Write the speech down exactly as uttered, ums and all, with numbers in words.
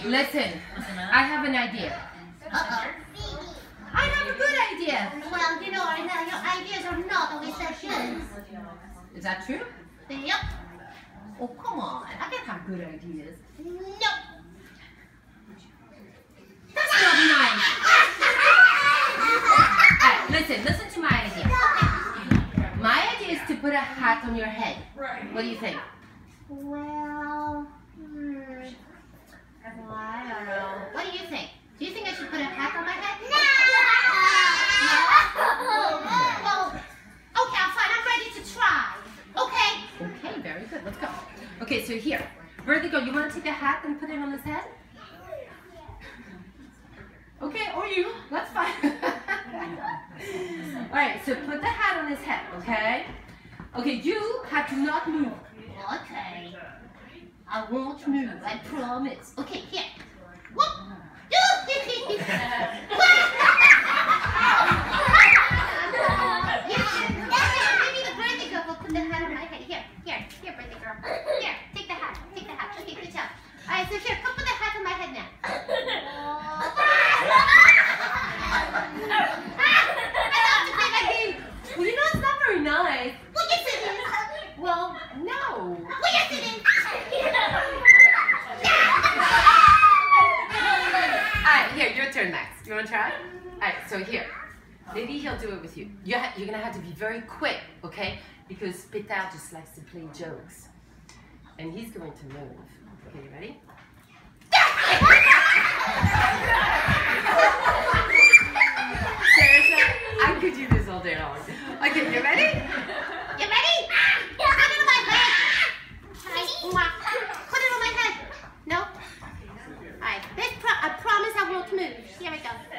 Listen, I have an idea. Uh-oh. I have a good idea. Well, you know, I know your ideas are not always so good. Is that true? Yep. Oh, come on. I can have good ideas. Nope. That's not nice. Alright, listen, listen to my idea. My idea is to put a hat on your head. What do you think? Well, hmm. Well, I don't know. What do you think? Do you think I should put a hat on my head? No! No? Well, okay, I'm fine. I'm ready to try. Okay? Okay, very good. Let's go. Okay, so here. Vertigo, you want to take the hat and put it on his head? Okay, or you. That's fine. Alright, so put the hat on his head, okay? Okay, you have to not move. Okay. I won't move. I promise. Okay, here. Whoop. Maybe the birthday girl will put the hat on my head. Here, here, here, birthday girl. Here, take the hat. Take the hat. Okay, good job. All right, so here, come put the hat on my head now. I love to play that game. Well, you know, it's not very nice. Well, yes, it is. Well, no. Well, yes, it is. Alright, here, your turn next. You want to try? Alright, so here. Maybe he'll do it with you. You're, ha you're going to have to be very quick, okay? Because Peter just likes to play jokes. And he's going to move. Okay, you ready? Sarah, I could do this all day long. Okay, you ready? You ready? Put it on my head. Put it on my head. No? Alright, this pro I promise I won't move. Here we go.